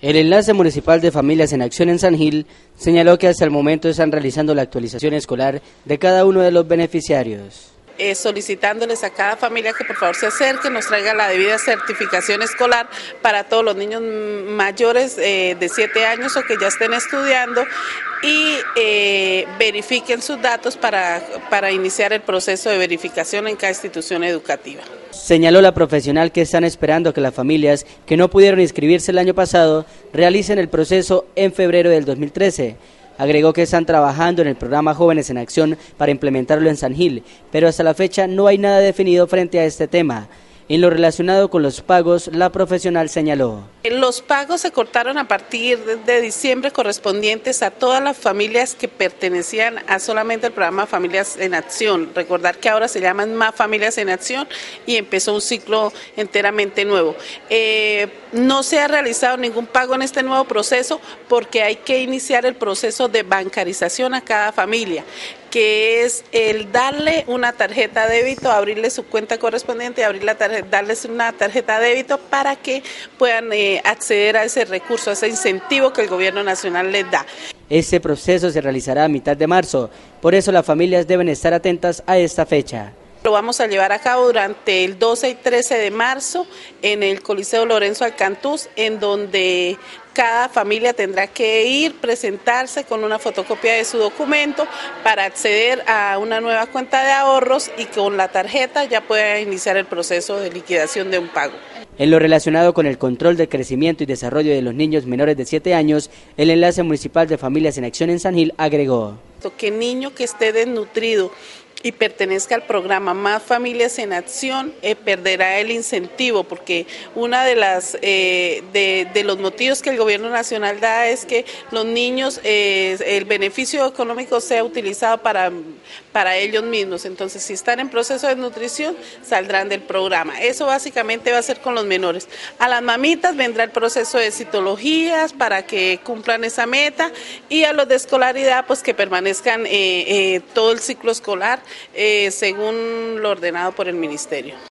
El Enlace Municipal de Familias en Acción en San Gil señaló que hasta el momento están realizando la actualización escolar de cada uno de los beneficiarios. Solicitándoles a cada familia que por favor se acerque, nos traiga la debida certificación escolar para todos los niños mayores de 7 años o que ya estén estudiando y verifiquen sus datos para iniciar el proceso de verificación en cada institución educativa. Señaló la profesional que están esperando que las familias que no pudieron inscribirse el año pasado realicen el proceso en febrero del 2013. Agregó que están trabajando en el programa Jóvenes en Acción para implementarlo en San Gil, pero hasta la fecha no hay nada definido frente a este tema. En lo relacionado con los pagos, la profesional señaló: los pagos se cortaron a partir de diciembre correspondientes a todas las familias que pertenecían a solamente el programa Familias en Acción. Recordar que ahora se llaman Más Familias en Acción y empezó un ciclo enteramente nuevo. No se ha realizado ningún pago en este nuevo proceso porque hay que iniciar el proceso de bancarización a cada familia, que es el darle una tarjeta de débito, abrirle su cuenta correspondiente, darles una tarjeta de débito para que puedan acceder a ese recurso, a ese incentivo que el gobierno nacional les da. Este proceso se realizará a mitad de marzo, por eso las familias deben estar atentas a esta fecha. Lo vamos a llevar a cabo durante el 12 y 13 de marzo en el Coliseo Lorenzo Alcantús, en donde cada familia tendrá que ir, presentarse con una fotocopia de su documento para acceder a una nueva cuenta de ahorros y con la tarjeta ya pueda iniciar el proceso de liquidación de un pago. En lo relacionado con el control del crecimiento y desarrollo de los niños menores de 7 años, el Enlace Municipal de Familias en Acción en San Gil agregó: que niño que esté desnutrido y pertenezca al programa Más Familias en Acción perderá el incentivo, porque una de las de los motivos que el gobierno nacional da es que los niños el beneficio económico sea utilizado para ellos mismos. Entonces, si están en proceso de nutrición, saldrán del programa. Eso básicamente va a ser con los menores. A las mamitas vendrá el proceso de citologías para que cumplan esa meta, y a los de escolaridad pues que permanezcan todo el ciclo escolar según lo ordenado por el ministerio.